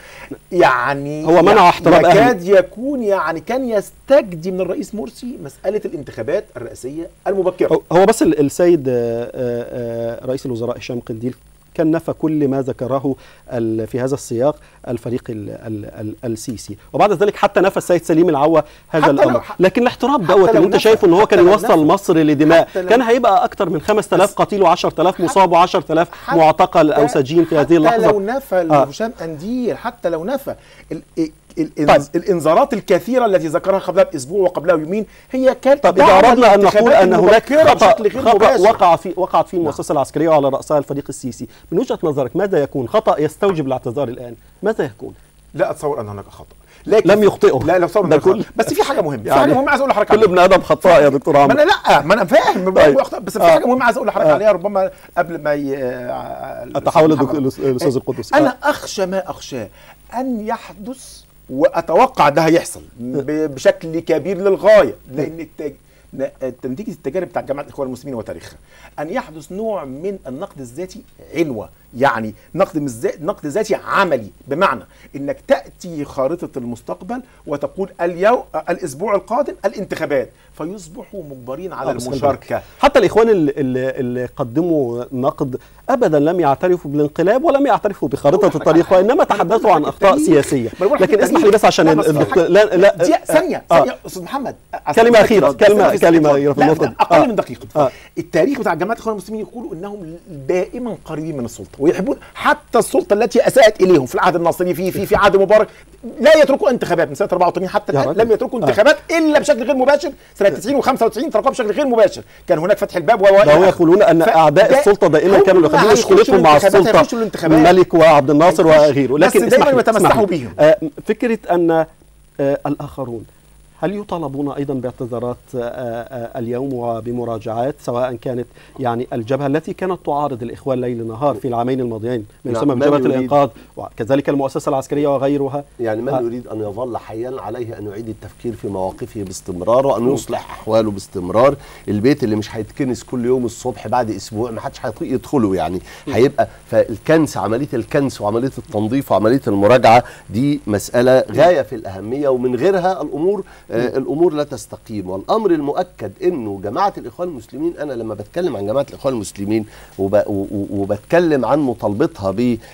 يعني هو منع يعني احتراب يكاد يكون يعني كان يستجدي من الرئيس مرسي مساله الانتخابات الرئاسيه المبكره. هو- هو بس ال- السيد آه، آه، رئيس الوزراء هشام قنديل كان نفى كل ما ذكره ال- في هذا السياق الفريق ال ال ال السيسي، وبعد ذلك حتى نفى السيد سليم العوا هذا حتى لو- الامر. لكن الاحتراب حتى دوت لو اللي انت نفى- شايفه ان هو حتى كان لو يوصل نفى- مصر لدماء، حتى لو- كان هيبقى اكتر من خمسة آلاف قتيل وعشرة آلاف مصاب وعشرة آلاف معتقل او سجين في هذه اللحظه. حتى لو نفى آه. هشام قنديل، حتى لو نفى ال ال الانز طيب. الانذارات الكثيره التي ذكرها قبلها باسبوع وقبلها يومين هي كانت طب اذا دعوة اردنا ان نقول للانتخابات ان هناك المبكرة خطا, بشكل غير خطأ مباشر. وقع في وقعت فيه المؤسسه العسكريه وعلى راسها الفريق السيسي، من وجهه نظرك ماذا يكون؟ خطا يستوجب الاعتذار الان، ماذا يكون؟ لا اتصور ان هناك خطا، لكن لم يخطئه. لا لا اتصور ده ان كل- بس في حاجه مهمه، في يعني حاجه مهمه عايز اقول لحضرتك كل عليها. ابن ادم خطاء يا دكتور ما عمرو. انا لا ما انا فاهم طيب. بس في آه. حاجه مهمه عايز اقول لحضرتك آه. عليها ربما قبل ما ي... اتحول محمد. الدكتور الاستاذ القدسي. انا اخشى ما اخشاه ان يحدث، واتوقع ده هيحصل ب- بشكل كبير للغايه، لان التج... نتيجه التجارب بتاع جماعه الاخوان المسلمين وتاريخها ان يحدث نوع من النقد الذاتي عنوه، يعني نقد مش ذا- نقد ذاتي عملي، بمعنى انك تاتي خارطه المستقبل وتقول اليوم الاسبوع القادم الانتخابات، فيصبحوا مجبرين على آه، بس خلي المشاركه. بالك. حتى الاخوان اللي, اللي, اللي قدموا نقد ابدا لم يعترفوا بالانقلاب ولم يعترفوا بخارطه الطريق، وانما تحدثوا عن اخطاء سياسيه. لكن اسمح لي بس عشان الدكتور لا لا دي ثانيه آه. ثانيه استاذ محمد، كلمه اخيره كلمه كلمه لا في النقطه دي. اقل آه. من دقيقه. آه. التاريخ بتاع جماعه الاخوان المسلمين يقولوا انهم دائما قريبين من السلطه، ويحبون حتى السلطه التي اساءت اليهم في العهد الناصري، في في في عهد مبارك لا يتركوا انتخابات من سنه أربعة وثمانين حتى يا الان، راجل. لم يتركوا آه. انتخابات الا بشكل غير مباشر. سنه تسعين وخمسة وتسعين تركوها بشكل غير مباشر، كان هناك فتح الباب و ده هو يقولون ان اعداء السلطه دائما كانوا يخلون مشكلتهم مع السلطه، الملك وعبد الناصر وغيره، لكن بس دايما اسمح لي- يتمسحوا اسمح لي. بيهم. آه، فكره ان آه، الاخرون هل يطالبون ايضا باعتذارات آه، آه، اليوم وبمراجعات، سواء كانت يعني الجبهه التي كانت تعارض الاخوان ليل نهار في العامين الماضيين ما نعم، يسمى من بجبهه يريد- الانقاذ، وكذلك المؤسسه العسكريه وغيرها؟ يعني من آه. يريد أن يظل حيا عليه أن يعيد التفكير في مواقفه باستمرار، وأن يصلح أحواله باستمرار. البيت اللي مش هيتكنس كل يوم الصبح بعد أسبوع ما حدش هيطيق يدخله، يعني هيبقى فالكنس، عملية الكنس وعملية التنظيف وعملية المراجعة دي مسألة غاية في الأهمية، ومن غيرها الأمور آه الأمور لا تستقيم. والأمر المؤكد إنه جماعة الإخوان المسلمين، أنا لما بتكلم عن جماعة الإخوان المسلمين وب وبتكلم عن مطالبتها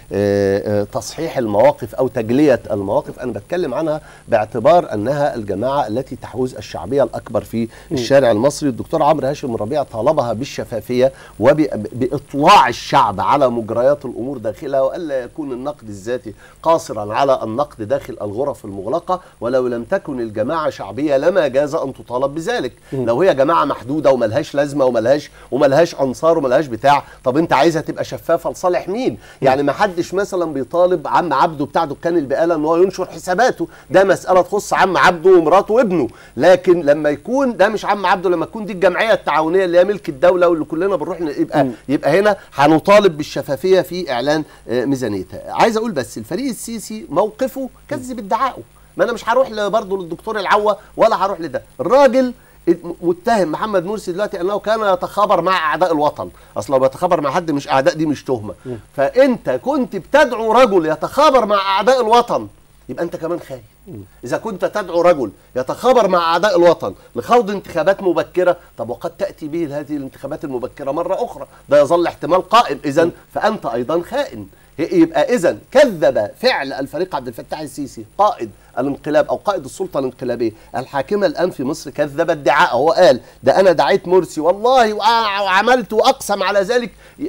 بتصحيح المواقف أو تجلية المواقف، أنا بتكلم عنها باعتبار أنها الجماعة التي تحوز الشعبية الأكبر في الشارع المصري. الدكتور عمرو هاشم ربيع طالبها بالشفافية وبإطلاع الشعب على مجريات الأمور داخلها، وألا يكون النقد الذاتي قاصرا على النقد داخل الغرف المغلقة. ولو لم تكن الجماعة شعبية لما جاز أن تطالب بذلك. لو هي جماعة محدودة وملهاش لازمة وملهاش وملهاش أنصار وملهاش بتاع، طب أنت عايزها تبقى شفافة لصالح مين؟ يعني ما حدش مثلا بيطالب عم عبده بتاع دكان البقالة ان هو ينشر حساباته، ده مسألة تخص عم عبده ومراته وابنه. لكن لما يكون ده مش عم عبده، لما تكون دي الجمعية التعاونية اللي هي ملك الدولة واللي كلنا بنروح يبقى يبقى هنا هنطالب بالشفافية في إعلان ميزانيتها. عايز أقول بس الفريق السيسي موقفه كذب ادعائه، ما أنا مش هروح برضه للدكتور العوا ولا هروح لده. الراجل متهم محمد مرسي دلوقتي انه كان يتخابر مع اعداء الوطن. اصل لو بيتخابر مع حد مش اعداء دي مش تهمه. فانت كنت بتدعو رجل يتخابر مع اعداء الوطن، يبقى انت كمان خاين. اذا كنت تدعو رجل يتخابر مع اعداء الوطن لخوض انتخابات مبكره، طب وقد تاتي به هذه الانتخابات المبكره مره اخرى، ده يظل احتمال قائم. اذا فانت ايضا خائن. يبقى اذا كذب فعل الفريق عبد الفتاح السيسي قائد الانقلاب او قائد السلطه الانقلابيه الحاكمه الان في مصر، كذب ادعاء. هو قال ده انا دعيت مرسي والله وعملت واقسم على ذلك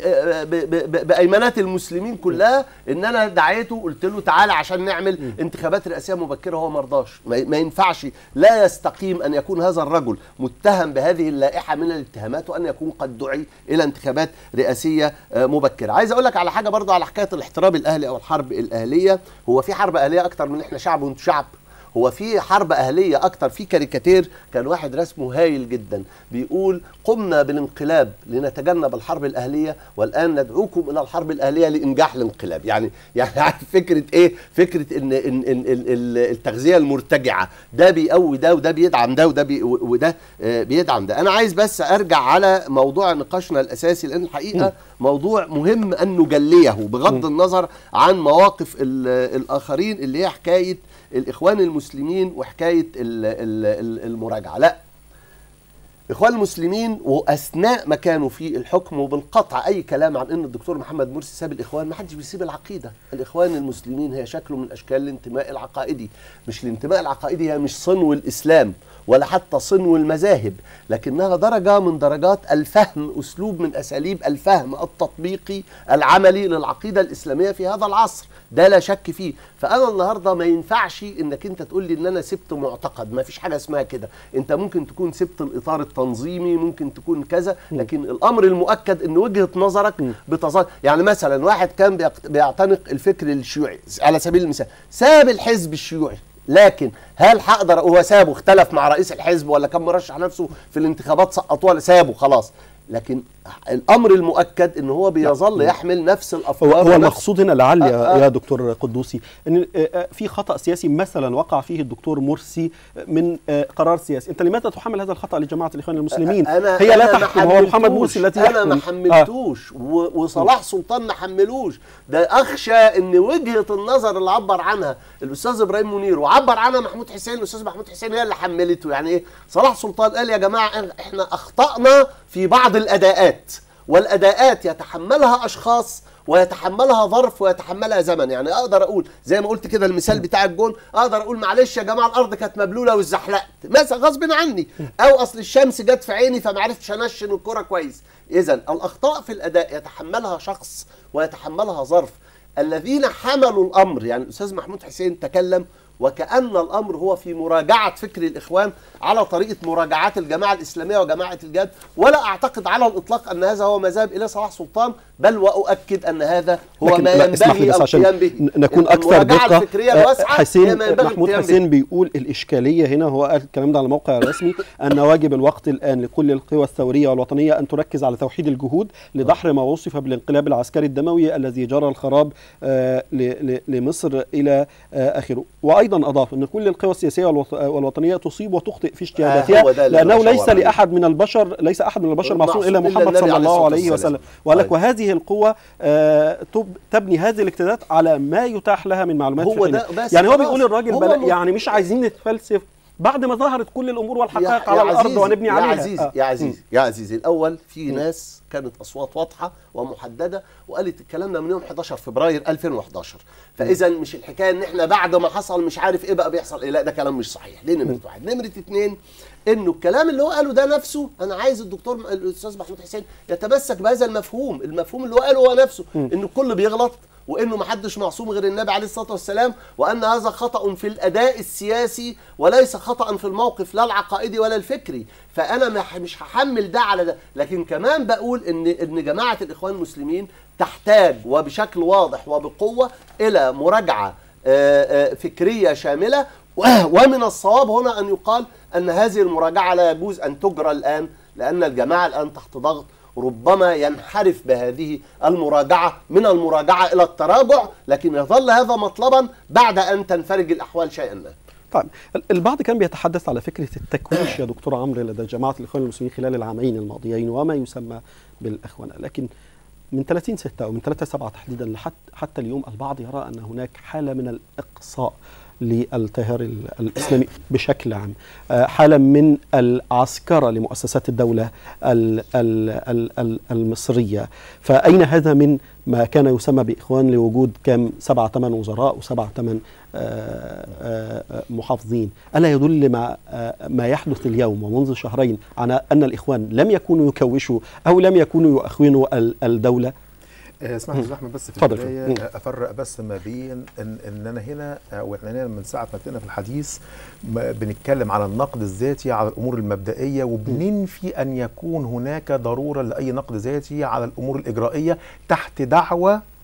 بايمانات المسلمين كلها ان انا دعيته، قلت له تعالى عشان نعمل انتخابات رئاسيه مبكره. هو ما رضاش. ما ينفعش، لا يستقيم ان يكون هذا الرجل متهم بهذه اللائحه من الاتهامات وان يكون قد دعي الى انتخابات رئاسيه مبكره. عايز اقول لك على حاجه برضو على حكايه الاحتراب الاهلي او الحرب الاهليه. هو في حرب اهليه اكتر من احنا شعب وانتوا شعب؟ هو في حرب اهليه اكتر. في كاريكاتير كان واحد رسمه هايل جدا بيقول قمنا بالانقلاب لنتجنب الحرب الاهليه والان ندعوكم الى الحرب الاهليه لانجاح الانقلاب. يعني يعني فكره ايه؟ فكره ان ان ان التغذيه المرتجعه، ده بيقوي ده وده بيدعم ده وده بي وده بيدعم ده. انا عايز بس ارجع على موضوع نقاشنا الاساسي، لان الحقيقه موضوع مهم ان نجليه بغض النظر عن مواقف الاخرين اللي هي حكايه الاخوان المسلمين وحكايه المراجعه. لا، اخوان المسلمين واثناء ما كانوا في الحكم، وبالقطع اي كلام عن ان الدكتور محمد مرسي ساب الاخوان، ما حدش بيسيب العقيده. الاخوان المسلمين هي شكل من اشكال الانتماء العقائدي. مش الانتماء العقائدي هي مش صنو الاسلام ولا حتى صنو المذاهب، لكنها درجه من درجات الفهم، اسلوب من اساليب الفهم التطبيقي العملي للعقيده الاسلاميه في هذا العصر، ده لا شك فيه. فانا النهارده ما ينفعش انك انت تقول لي ان انا سبت معتقد، ما فيش حاجه اسمها كده. انت ممكن تكون سبت الاطار التنظيمي، ممكن تكون كذا، لكن الامر المؤكد ان وجهه نظرك بتظل. يعني مثلا واحد كان بيعتنق الفكر الشيوعي على سبيل المثال، ساب الحزب الشيوعي، لكن هل هقدر هو سابه اختلف مع رئيس الحزب ولا كان مرشح نفسه في الانتخابات سقطوه ولا سابه خلاص، لكن الامر المؤكد ان هو بيظل يحمل نفس الافكار. هو المقصود هنا لعل يا, يا دكتور قدوسي ان في خطا سياسي مثلا وقع فيه الدكتور مرسي من قرار سياسي، انت لماذا تحمل هذا الخطا لجماعه الاخوان المسلمين؟ أنا هي أنا لا تحكم، هو محمد مرسي التي انا ما حملتوش آه. وصلاح سلطان ما حملوش. ده اخشى ان وجهه النظر اللي عبر عنها الاستاذ ابراهيم منير وعبر عنها محمود حسين، الاستاذ محمود حسين هي اللي حملته. يعني ايه؟ صلاح سلطان قال يا جماعه احنا اخطانا في بعض الاداءات، والاداءات يتحملها اشخاص ويتحملها ظرف ويتحملها زمن. يعني اقدر اقول زي ما قلت كده المثال بتاع الجون، اقدر اقول معلش يا جماعه الارض كانت مبلوله واتزحلقت مثلا غصب عني، او اصل الشمس جت في عيني فما عرفتش انشن الكره كويس. اذا الاخطاء في الاداء يتحملها شخص ويتحملها ظرف. الذين حملوا الامر، يعني الاستاذ محمود حسين تكلم وكأن الأمر هو في مراجعة فكر الإخوان على طريقة مراجعات الجماعة الإسلامية وجماعة الجهاد، ولا أعتقد على الإطلاق أن هذا هو مذهب إلى صلاح سلطان، بل وأؤكد أن هذا هو ما ينبغي القيام به. نكون أكثر دقة. حسين محمود حسين بيقول الإشكالية هنا، هو قال الكلام ده على الموقع الرسمي، أن واجب الوقت الآن لكل القوى الثورية والوطنية أن تركز على توحيد الجهود لدحر ما وصف بالانقلاب العسكري الدموي الذي جرى الخراب لمصر إلى آخره. أيضا أضاف أن كل القوى السياسية والوطنية تصيب وتخطئ في اجتهاداتها، لأنه ليس لأحد من البشر ليس أحد من البشر معصوم إلا محمد صلى الله عليه وسلم. وقال لك وهذه القوة تبني هذه الاجتهادات على ما يتاح لها من معلومات فقهية. يعني هو بيقول الراجل بل يعني مش عايزين نتفلسف بعد ما ظهرت كل الأمور والحقائق على الأرض ونبني عليها. يا عزيزي يا عزيزي يا عزيزي الأول في ناس كانت أصوات واضحة ومحددة وقالت الكلام ده من يوم حداشر فبراير ألفين وحداشر. فإذا مش الحكاية إن إحنا بعد ما حصل مش عارف إيه بقى بيحصل إيه، لا ده كلام مش صحيح. دي نمرة واحد. نمرة اتنين، إنه الكلام اللي هو قاله ده نفسه، أنا عايز الدكتور الأستاذ محمود حسين يتمسك بهذا المفهوم، المفهوم اللي هو قاله هو نفسه، إنه الكل بيغلط وانه ما حدش معصوم غير النبي عليه الصلاه والسلام، وان هذا خطا في الاداء السياسي وليس خطا في الموقف لا العقائدي ولا الفكري. فانا مش هحمل ده على ده، لكن كمان بقول ان ان جماعه الاخوان المسلمين تحتاج وبشكل واضح وبقوه الى مراجعه فكريه شامله. ومن الصواب هنا ان يقال ان هذه المراجعه لا يجوز ان تجرى الان، لان الجماعه الان تحت ضغط، ربما ينحرف بهذه المراجعة من المراجعة إلى التراجع، لكن يظل هذا مطلبا بعد أن تنفرج الأحوال شيئا ما. طيب البعض كان بيتحدث على فكرة التكويش يا دكتور عمرو لدى جماعة الإخوان المسلمين خلال العامين الماضيين وما يسمى بالإخوان، لكن من ثلاثين ستة أو من ثلاثة سبعة تحديدا لحتى حتى اليوم البعض يرى أن هناك حالة من الإقصاء للتيار الإسلامي بشكل عام، حالة من العسكرة لمؤسسات الدولة المصرية. فأين هذا من ما كان يسمى بإخوان لوجود كم سبعة ثمان وزراء وسبعة ثمان محافظين؟ ألا يدل ما ما يحدث اليوم ومنذ شهرين على أن الإخوان لم يكونوا يكوشوا أو لم يكونوا يؤخونوا الدولة؟ اسمح لي احمد بس في البدايه افرق بس ما بين ان ان انا هنا واحنا هنا من ساعه ما ابتدينا في الحديث بنتكلم على النقد الذاتي على الامور المبدئيه، وبننفي ان يكون هناك ضروره لاي نقد ذاتي على الامور الاجرائيه تحت دعوه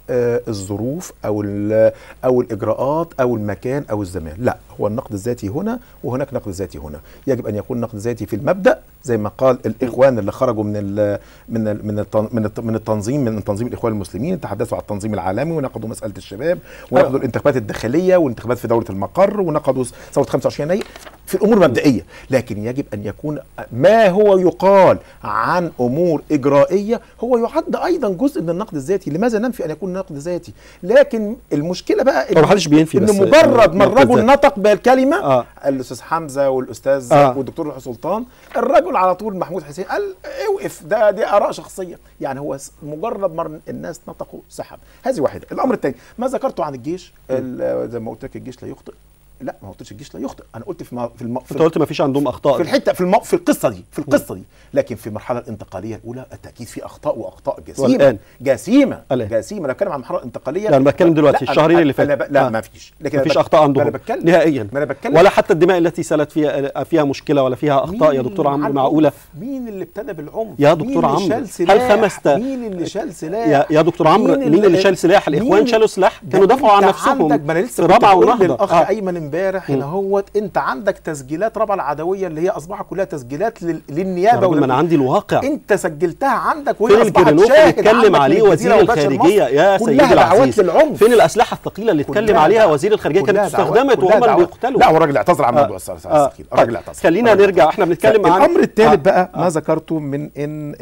آه الظروف او او الاجراءات او المكان او الزمان، لا، هو النقد الذاتي هنا وهناك نقد ذاتي هنا. يجب ان يكون نقد ذاتي في المبدا زي ما قال الاخوان اللي خرجوا من ال من ال من ال من التنظيم من تنظيم الاخوان المسلمين، تحدثوا عن التنظيم العالمي ونقدوا مساله الشباب ونقدوا الانتخابات الداخليه والانتخابات في دوله المقر ونقدوا ثوره خمسة وعشرين يناير في الامور المبدئيه، لكن يجب ان يكون ما هو يقال عن امور اجرائيه هو يعد ايضا جزء من النقد الذاتي. لماذا ننفي ان يكون نقد ذاتي؟ لكن المشكله بقى ان محدش بينفي، ان مجرد ما الرجل نطق بالكلمه آه. الاستاذ حمزه والاستاذ آه. والدكتور روحي سلطان، الرجل على طول محمود حسين قال اوقف، ده دي اراء شخصيه. يعني هو مجرد ما الناس نطقوا سحب. هذه واحده. الامر الثاني ما ذكرته عن الجيش، زي ما قلت لك الجيش لا يخطئ. لا، ما قلتش الجيش لا يخطئ، انا قلت في في الم... انت قلت ما فيش عندهم اخطاء في الحته في الم... في القصه دي في القصه دي لكن في المرحله الانتقاليه الاولى بالتاكيد في اخطاء واخطاء جسيمه والآن. جسيمه الآن. جسيمه. انا بتكلم عن المرحله الانتقاليه، لا انا بتكلم دلوقتي الشهرين اللي فاتوا. ب... لا آه. ما فيش، لكن ما فيش اخطاء عندهم نهائيا، ما انا بتكلم ولا حتى الدماء التي سالت فيها فيها مشكله ولا فيها اخطاء. يا دكتور عمرو معقوله؟ مين اللي ابتدى بالعنف يا دكتور عمرو؟ هل خمس مين اللي شال سلاح يا, يا دكتور عمرو؟ مين, مين اللي شال سلاح؟ الاخوان شالوا سلاح، كانوا دافعوا عن نفسهم. ما انا لسه رابعه ونهضه. الاخ آه. ايمن امبارح هنا هوت انت عندك تسجيلات رابعه العدويه اللي هي اصبحت كلها تسجيلات لل... للنيابه. ما انا عندي الواقع، انت سجلتها عندك وهي اصبحت شاهد. اتكلم عليه وزير الخارجيه يا سيدي العزيز. فين الاسلحه الثقيله اللي اتكلم عليها وزير الخارجيه؟ كانت استخدمت وهم اللي بيقتلوا. لا، هو الراجل اعتذر عن موضوع السلاح الثقيل. الراجل اعتذر. خلينا نرجع، احنا بنتكلم عن الامر الثالث بقى. ما ذكرته من ان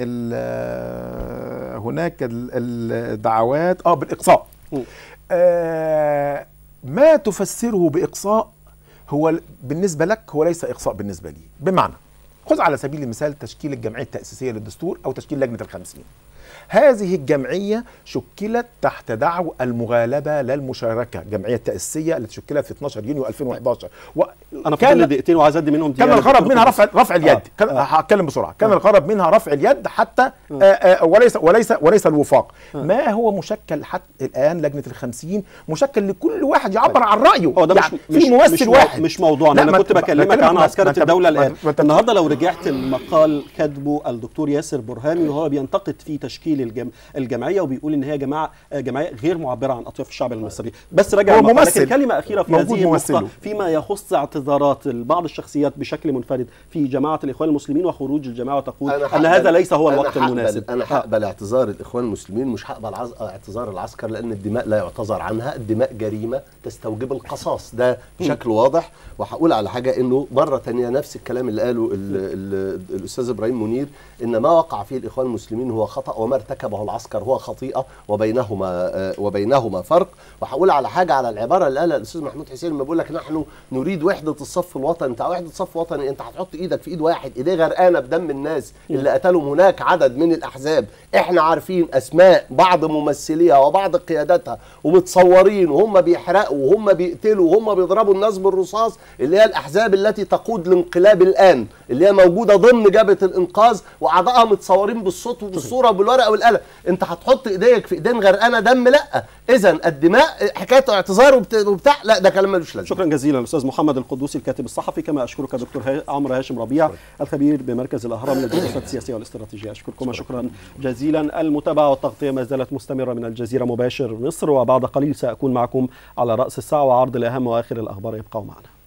هناك الدعوات اه بالاقصاء. آه ما تفسره باقصاء هو بالنسبة لك هو ليس إقصاء بالنسبة لي. بمعنى، خذ على سبيل المثال تشكيل الجمعية التأسيسية للدستور أو تشكيل لجنة الخمسين. هذه الجمعية شكلت تحت دعوى المغالبة لا المشاركة، جمعية تأسيسية التي شكلت في اثناشر يونيو ألفين وأحد عشر. و... أنا فاضل دقيقتين وعايز أدي منهم كان الغرض منها رفع رفع اليد. آه. كان آه. هتكلم بسرعة. كان آه. الغرض منها رفع اليد حتى آه. آه آه وليس وليس وليس الوفاق. آه. ما هو مشكل حتى الآن لجنة الخمسين مشكل لكل واحد يعبر عن رأيه. هو ده يعني مش في ممثل مش واحد. مش موضوعنا. أنا كنت بكلمك عن عسكرة الدولة الآن. النهارده لو رجعت المقال كاتبه الدكتور ياسر برهامي وهو بينتقد في تشكيل الجم... الجمعية وبيقول ان هي جماعه جمعيه غير معبره عن اطياف الشعب المصري. بس رجع ممثل. كلمه اخيره في هذه النقطه فيما يخص اعتذارات بعض الشخصيات بشكل منفرد في جماعه الاخوان المسلمين وخروج الجماعه وتقول ان هذا ليس هو الوقت أنا المناسب. انا هقبل اعتذار الاخوان المسلمين، مش هقبل اعتذار العسكر، لان الدماء لا يعتذر عنها، الدماء جريمه تستوجب القصاص، ده بشكل واضح. وهقول على حاجه انه مره ثانيه نفس الكلام اللي قاله ال ال الاستاذ ابراهيم منير، ان ما وقع فيه الاخوان المسلمين هو خطا وما ارتكبه العسكر هو خطيئه، وبينهما وبينهما فرق. وهقول على حاجه على العباره اللي قالها الاستاذ محمود حسين لما بيقول لك نحن نريد وحده الصف الوطني. انت وحده صف وطني انت هتحط ايدك في ايد واحد ايديه غرقانه بدم الناس اللي قتلهم هناك عدد من الاحزاب، احنا عارفين اسماء بعض ممثليها وبعض قياداتها ومتصورين وهم بيحرقوا وهم بيقتلوا وهم بيضربوا الناس بالرصاص، اللي هي الاحزاب التي تقود الانقلاب الان، اللي هي موجوده ضمن جبهه الانقاذ واعضائها متصورين بالصوت وبالصوره وبالورقه والقلم. انت هتحط ايديك في ايدين غرقانه دم؟ لا. اذا الدماء حكايه اعتذار وبتاع، لا، ده كلام ملوش لازمه. شكرا جزيلا الاستاذ محمد القدوسي الكاتب الصحفي، كما اشكرك دكتور عمرو هاشم ربيع الخبير بمركز الاهرام للدراسات السياسيه والاستراتيجيه. اشكركم شكرا جزيلا. المتابعه والتغطيه ما زالت مستمره من الجزيره مباشر مصر، وبعد قليل ساكون معكم على راس الساعه وعرض الاهم واخر الاخبار. يبقوا معنا.